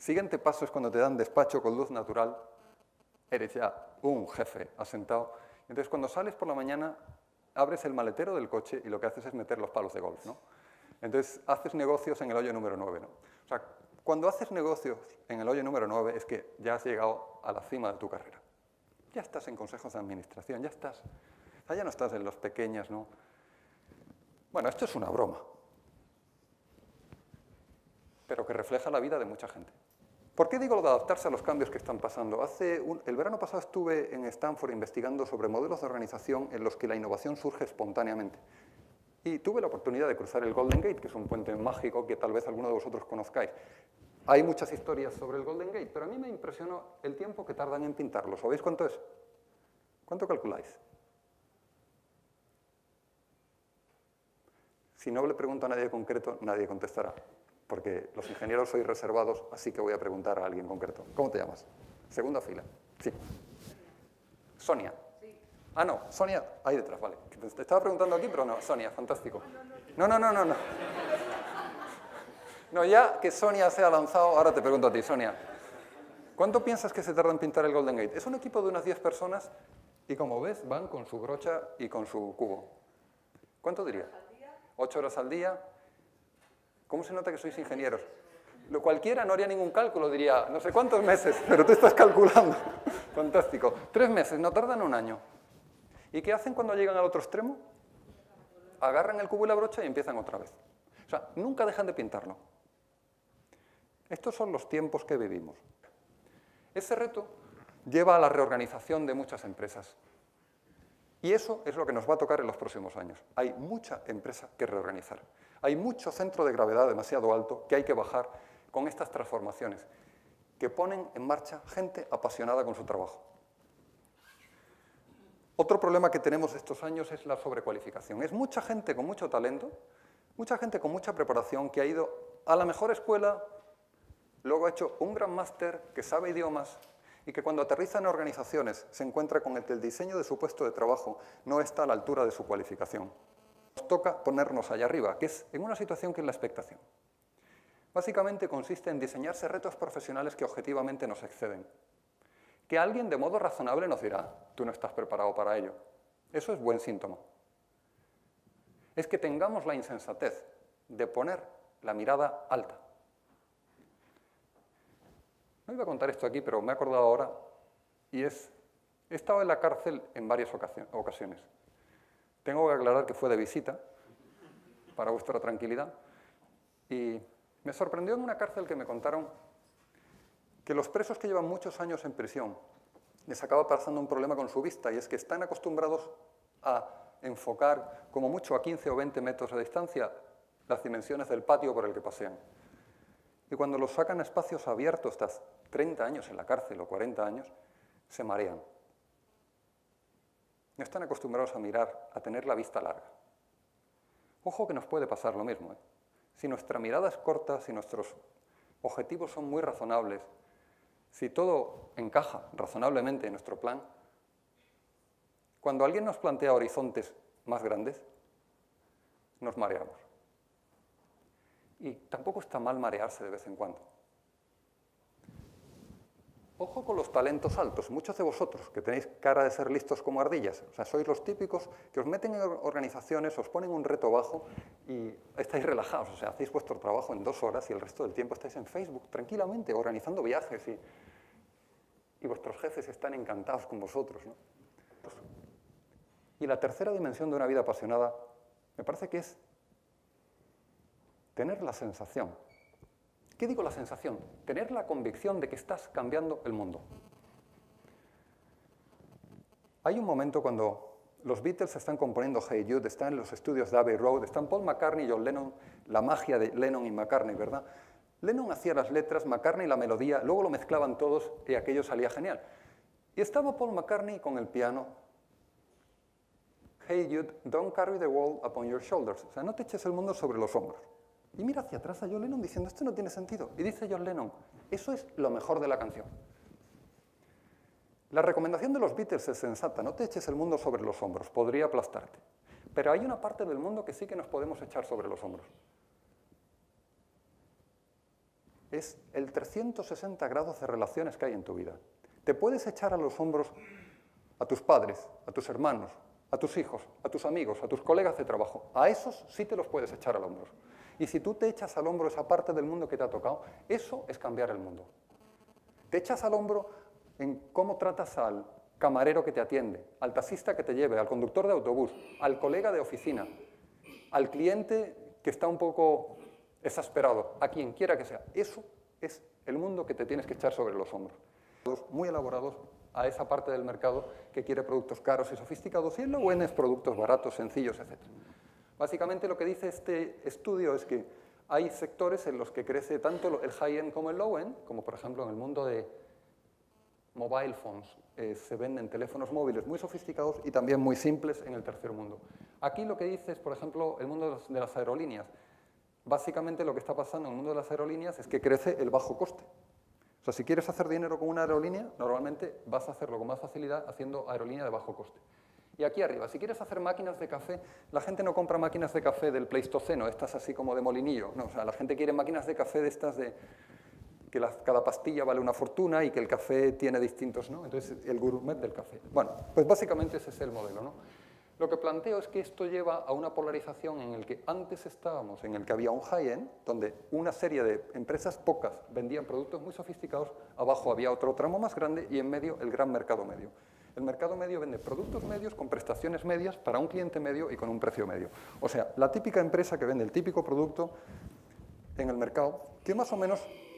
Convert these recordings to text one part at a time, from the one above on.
Siguiente paso es cuando te dan despacho con luz natural, eres ya un jefe asentado. Entonces, cuando sales por la mañana, abres el maletero del coche y lo que haces es meter los palos de golf, ¿no? Entonces, haces negocios en el hoyo número 9, ¿no? O sea, cuando haces negocios en el hoyo número 9 es que ya has llegado a la cima de tu carrera. Ya estás en consejos de administración, ya estás... O sea, ya no estás en los pequeños, ¿no? Bueno, esto es una broma, pero que refleja la vida de mucha gente. ¿Por qué digo lo de adaptarse a los cambios que están pasando? El verano pasado estuve en Stanford investigando sobre modelos de organización en los que la innovación surge espontáneamente. Y tuve la oportunidad de cruzar el Golden Gate, que es un puente mágico que tal vez alguno de vosotros conozcáis. Hay muchas historias sobre el Golden Gate, pero a mí me impresionó el tiempo que tardan en pintarlo. ¿Sabéis cuánto es? ¿Cuánto calculáis? Si no le pregunto a nadie concreto, nadie contestará. Porque los ingenieros sois reservados, así que voy a preguntar a alguien concreto. ¿Cómo te llamas? Segunda fila. Sí. Sonia. Sí. Ah, no, Sonia, ahí detrás, vale. Te estaba preguntando aquí, pero no, Sonia, fantástico. No. No, ya que Sonia se ha lanzado, ahora te pregunto a ti, Sonia. ¿Cuánto piensas que se tarda en pintar el Golden Gate? Es un equipo de unas 10 personas y, como ves, van con su brocha y con su cubo. ¿Cuánto diría? 8 horas al día. ¿Cómo se nota que sois ingenieros? Cualquiera no haría ningún cálculo, diría, no sé cuántos meses, pero tú estás calculando. Fantástico. 3 meses, no tardan un año. ¿Y qué hacen cuando llegan al otro extremo? Agarran el cubo y la brocha y empiezan otra vez. O sea, nunca dejan de pintarlo. Estos son los tiempos que vivimos. Ese reto lleva a la reorganización de muchas empresas. Y eso es lo que nos va a tocar en los próximos años. Hay mucha empresa que reorganizar. Hay mucho centro de gravedad demasiado alto que hay que bajar con estas transformaciones, que ponen en marcha gente apasionada con su trabajo. Otro problema que tenemos estos años es la sobrecualificación. Es mucha gente con mucho talento, mucha gente con mucha preparación que ha ido a la mejor escuela, luego ha hecho un gran máster, que sabe idiomas, y que cuando aterriza en organizaciones se encuentra con que el diseño de su puesto de trabajo no está a la altura de su cualificación. Nos toca ponernos allá arriba, que es en una situación que es la expectación. Básicamente consiste en diseñarse retos profesionales que objetivamente nos exceden. Que alguien de modo razonable nos dirá, tú no estás preparado para ello. Eso es buen síntoma. Es que tengamos la insensatez de poner la mirada alta. No iba a contar esto aquí, pero me he acordado ahora, y he estado en la cárcel en varias ocasiones. Tengo que aclarar que fue de visita, para vuestra tranquilidad, y me sorprendió en una cárcel que me contaron que los presos que llevan muchos años en prisión les acaba pasando un problema con su vista, y es que están acostumbrados a enfocar como mucho a 15 o 20 metros de distancia las dimensiones del patio por el que pasean. Y cuando los sacan a espacios abiertos, estas 30 años en la cárcel o 40 años, se marean. No están acostumbrados a mirar, a tener la vista larga. Ojo que nos puede pasar lo mismo, ¿eh? Si nuestra mirada es corta, si nuestros objetivos son muy razonables, si todo encaja razonablemente en nuestro plan, cuando alguien nos plantea horizontes más grandes, nos mareamos. Y tampoco está mal marearse de vez en cuando. Ojo con los talentos altos. Muchos de vosotros que tenéis cara de ser listos como ardillas, o sea, sois los típicos que os meten en organizaciones, os ponen un reto bajo y estáis relajados, o sea, hacéis vuestro trabajo en 2 horas y el resto del tiempo estáis en Facebook tranquilamente organizando viajes y vuestros jefes están encantados con vosotros, ¿no? Y la tercera dimensión de una vida apasionada me parece que es tener la sensación. ¿Qué digo la sensación? Tener la convicción de que estás cambiando el mundo. Hay un momento cuando los Beatles están componiendo Hey Jude, están en los estudios de Abbey Road, están Paul McCartney y John Lennon, la magia de Lennon y McCartney, ¿verdad? Lennon hacía las letras, McCartney la melodía, luego lo mezclaban todos y aquello salía genial. Y estaba Paul McCartney con el piano. Hey Jude, don't carry the world upon your shoulders. O sea, no te eches el mundo sobre los hombros. Y mira hacia atrás a John Lennon diciendo, esto no tiene sentido. Y dice John Lennon, eso es lo mejor de la canción. La recomendación de los Beatles es sensata, no te eches el mundo sobre los hombros, podría aplastarte. Pero hay una parte del mundo que sí que nos podemos echar sobre los hombros. es el 360 grados de relaciones que hay en tu vida. Te puedes echar a los hombros a tus padres, a tus hermanos, a tus hijos, a tus amigos, a tus colegas de trabajo. A esos sí te los puedes echar al hombro. Y si tú te echas al hombro esa parte del mundo que te ha tocado, eso es cambiar el mundo. Te echas al hombro en cómo tratas al camarero que te atiende, al taxista que te lleve, al conductor de autobús, al colega de oficina, al cliente que está un poco exasperado, a quien quiera que sea. Eso es el mundo que te tienes que echar sobre los hombros. Muy elaborados a esa parte del mercado que quiere productos caros y sofisticados, y el low-end es productos baratos, sencillos, etc. Básicamente lo que dice este estudio es que hay sectores en los que crece tanto el high-end como el low-end, como por ejemplo en el mundo de mobile phones, se venden teléfonos móviles muy sofisticados y también muy simples en el tercer mundo. Aquí lo que dice es, por ejemplo, el mundo de las aerolíneas. Básicamente lo que está pasando en el mundo de las aerolíneas es que crece el bajo coste. O sea, si quieres hacer dinero con una aerolínea, normalmente vas a hacerlo con más facilidad haciendo aerolínea de bajo coste. Y aquí arriba, si quieres hacer máquinas de café, la gente no compra máquinas de café del Pleistoceno, estas así como de molinillo. No, o sea, la gente quiere máquinas de café de estas de que cada pastilla vale una fortuna y que el café tiene distintos, ¿no? Entonces, el gourmet del café. Bueno, pues básicamente ese es el modelo, ¿no? Lo que planteo es que esto lleva a una polarización en el que antes estábamos, en el que había un high-end, donde una serie de empresas pocas vendían productos muy sofisticados, abajo había otro tramo más grande y en medio el gran mercado medio. El mercado medio vende productos medios con prestaciones medias para un cliente medio y con un precio medio. O sea, la típica empresa que vende el típico producto en el mercado, que más o menos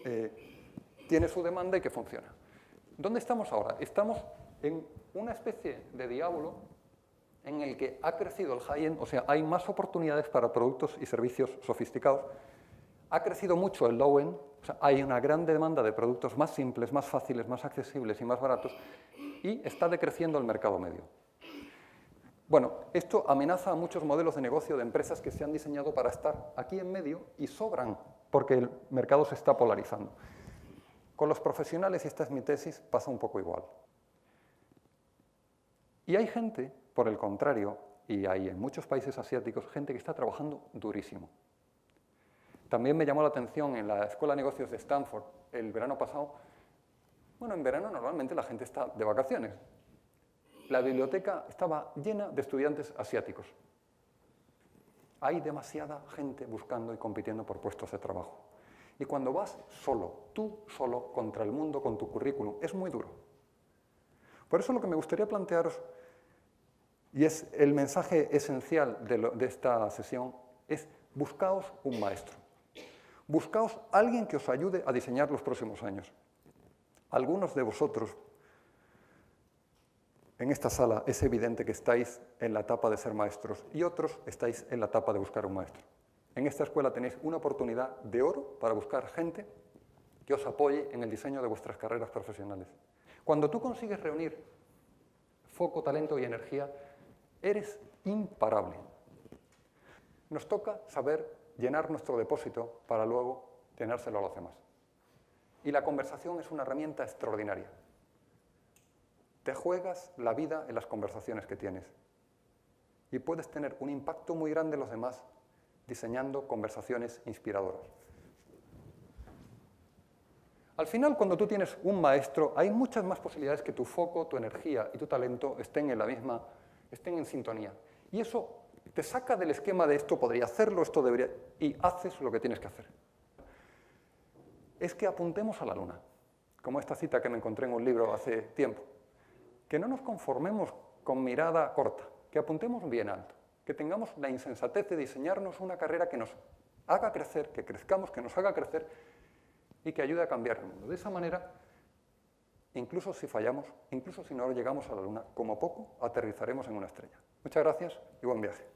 tiene su demanda y que funciona. ¿Dónde estamos ahora? Estamos en una especie de diálogo en el que ha crecido el high-end, o sea, hay más oportunidades para productos y servicios sofisticados. Ha crecido mucho el low-end, o sea, hay una gran demanda de productos más simples, más fáciles, más accesibles y más baratos, y está decreciendo el mercado medio. Bueno, esto amenaza a muchos modelos de negocio de empresas que se han diseñado para estar aquí en medio y sobran, porque el mercado se está polarizando. Con los profesionales, y esta es mi tesis, pasa un poco igual. Y hay gente, por el contrario, y hay en muchos países asiáticos, gente que está trabajando durísimo. También me llamó la atención en la Escuela de Negocios de Stanford el verano pasado. Bueno, en verano normalmente la gente está de vacaciones. La biblioteca estaba llena de estudiantes asiáticos. Hay demasiada gente buscando y compitiendo por puestos de trabajo. Y cuando vas solo, tú solo, contra el mundo, con tu currículum, es muy duro. Por eso lo que me gustaría plantearos, y es el mensaje esencial de esta sesión, es buscaos un maestro. Buscaos alguien que os ayude a diseñar los próximos años. Algunos de vosotros en esta sala es evidente que estáis en la etapa de ser maestros y otros estáis en la etapa de buscar un maestro. En esta escuela tenéis una oportunidad de oro para buscar gente que os apoye en el diseño de vuestras carreras profesionales. Cuando tú consigues reunir foco, talento y energía, eres imparable. Nos toca saber llenar nuestro depósito para luego tenérselo a los demás. Y la conversación es una herramienta extraordinaria. Te juegas la vida en las conversaciones que tienes. Y puedes tener un impacto muy grande en los demás diseñando conversaciones inspiradoras. Al final, cuando tú tienes un maestro, hay muchas más posibilidades que tu foco, tu energía y tu talento estén en sintonía. Y eso te saca del esquema de esto podría hacerlo, esto debería, y haces lo que tienes que hacer. Es que apuntemos a la luna, como esta cita que me encontré en un libro hace tiempo. Que no nos conformemos con mirada corta, que apuntemos bien alto, que tengamos la insensatez de diseñarnos una carrera que nos haga crecer, que crezcamos, que nos haga crecer y que ayude a cambiar el mundo. De esa manera, incluso si fallamos, incluso si no llegamos a la luna, como poco aterrizaremos en una estrella. Muchas gracias y buen viaje.